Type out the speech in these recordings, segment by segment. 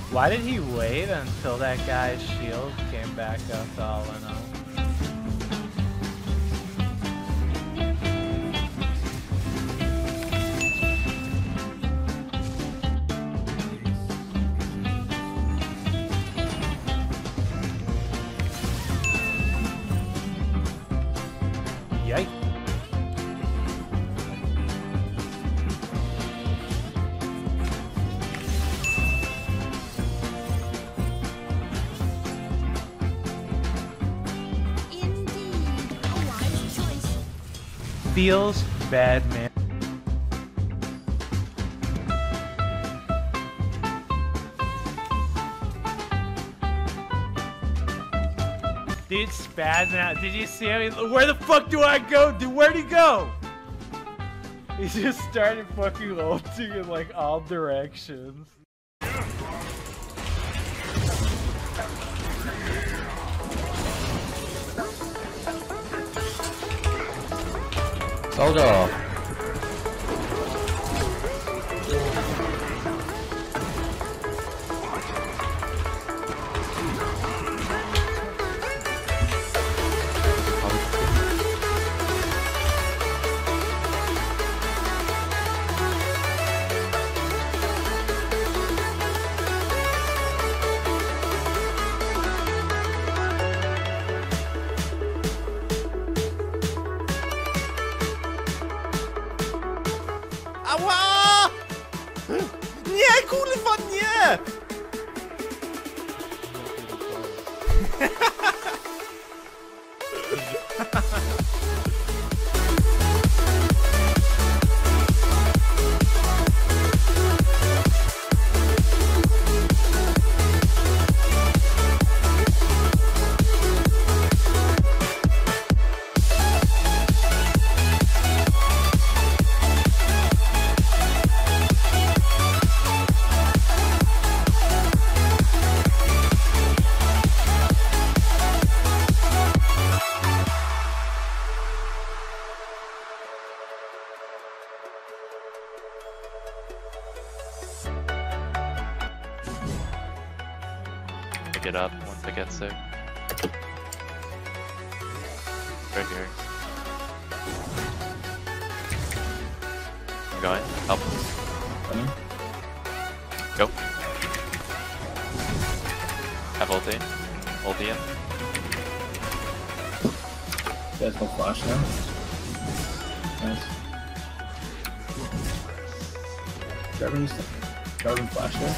Why did he wait until that guy's shield came back up to all in all? Yikes. Feels bad, man. Dude, spazzing out. Did you see him? Where the fuck do I go? Dude, where'd he go? He just started fucking ulting in like all directions. Soldier. Ała! Nie, kurwa, nie! Pick it up once it gets there. Right here. I'm going. Help. Go. Have ulti. Ulti in. There's no flash now. Nice. Jarvan flash there.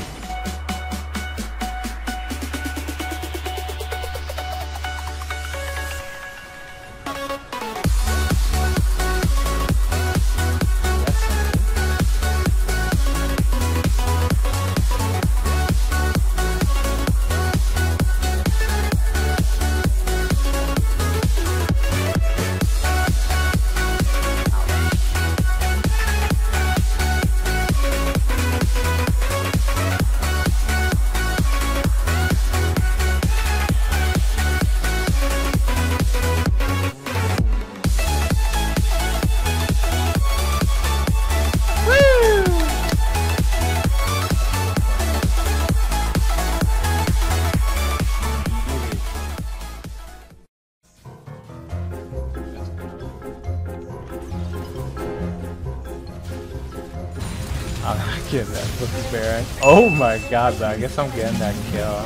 I'm not getting that fucking Baron. Oh my god, but I guess I'm getting that kill.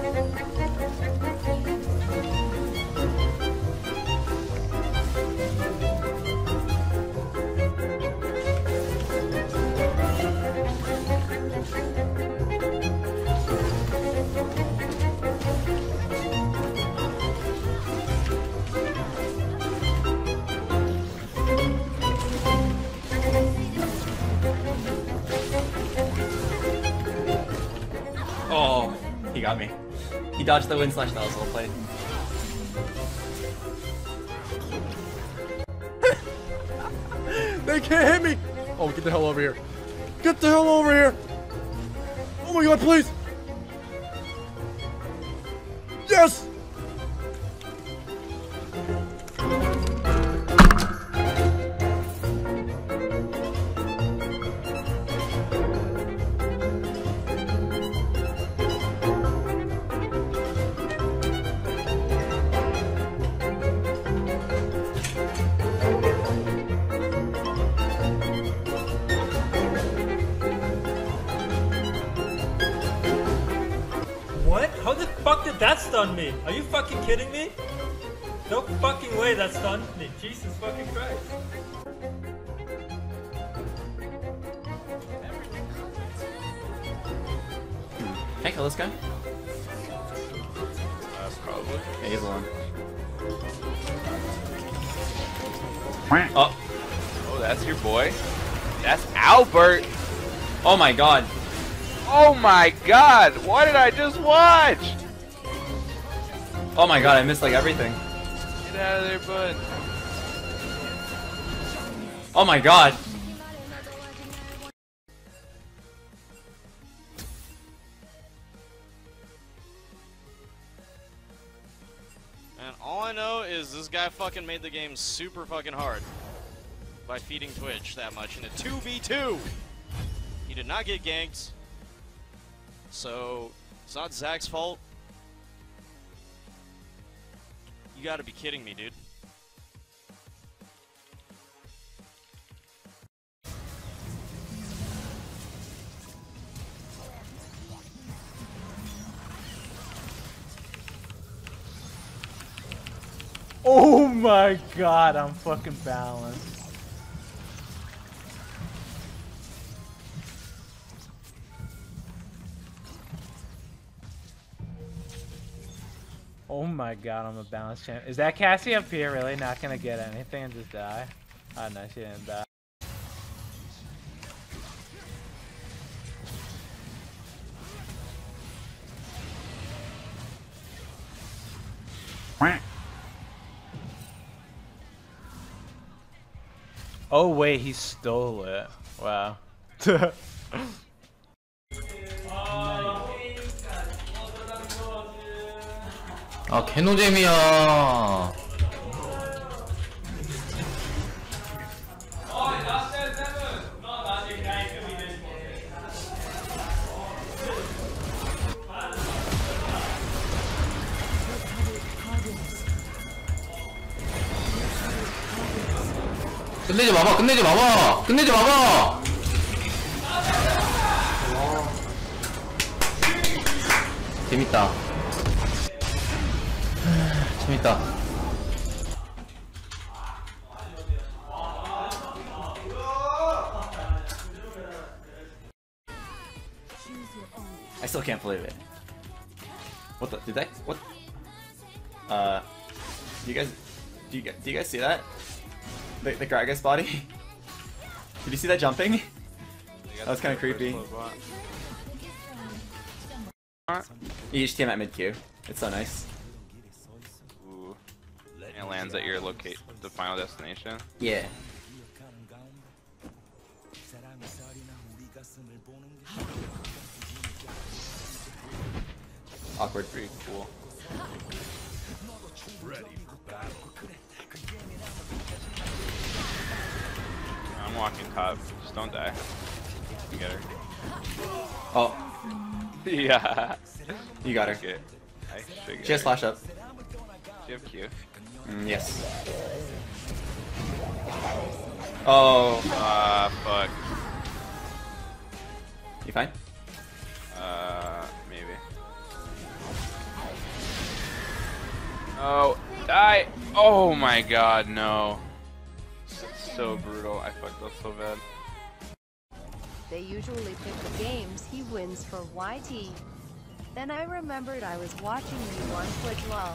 Oh, he got me. He dodged the wind slash, that was well played. They can't hit me! Oh, get the hell over here. Get the hell over here! Oh my god, please! Yes! How the fuck did that stun me? Are you fucking kidding me? No fucking way that stunned me. Jesus fucking Christ. Can I kill this guy? Probably. Yeah, he's alone. Oh. Oh, that's your boy. That's Albert. Oh my god. Oh my god. What did I just watch? Oh my god, I missed like everything. Get out of there, bud. Oh my god. And all I know is this guy fucking made the game super fucking hard by feeding Twitch that much in a 2v2. He did not get ganked, so it's not Zach's fault. You gotta be kidding me, dude. Oh my god, I'm fucking balanced. Oh my god, I'm a balanced champ. Is that Cassie up here really not gonna get anything and just die? Oh no, she didn't die. Oh wait, he stole it. Wow. 아 개노잼이야. 끝내지 마봐, 끝내지 마봐, 끝내지 마봐. 재밌다. 재밌다. I still can't believe it. What the? Did that? What? Do you guys see that? The Gragas body? Did you see that jumping? That was kind of creepy. You just came at mid Q. It's so nice. Ooh. And it lands at your the final destination. Yeah. Awkward. Pretty cool. I'm walking top. Just don't die. You get her. Oh, Yeah. you got her. Okay. I figured. She has flash up. She have Q. Yes. Oh. Fuck. You fine? Maybe. Oh, die! Oh my god, no. So brutal. I fucked up so bad. They usually pick the games he wins for YT. Then I remembered I was watching you on Twitch lol.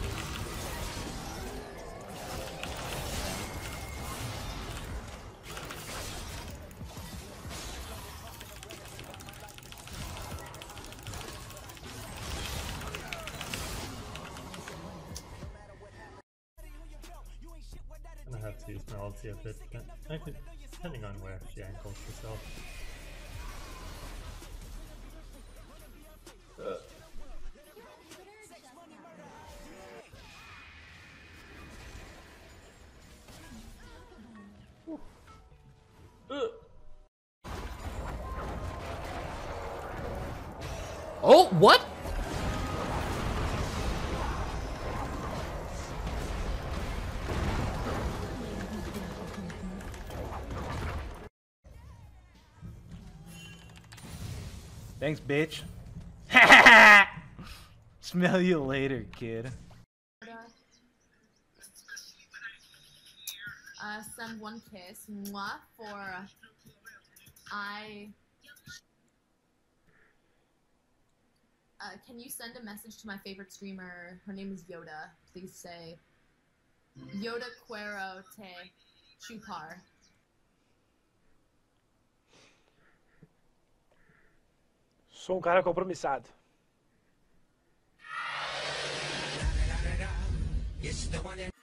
I have to use my ulti a bit, but I could, depending on where she ankles herself. Oh, what? Thanks, bitch. Smell you later, kid. Send one kiss, mwah, for can you send a message to my favorite streamer? Her name is Yoda. Please say Yoda Quero Te Chupar. Sou cara compromissado. It's the one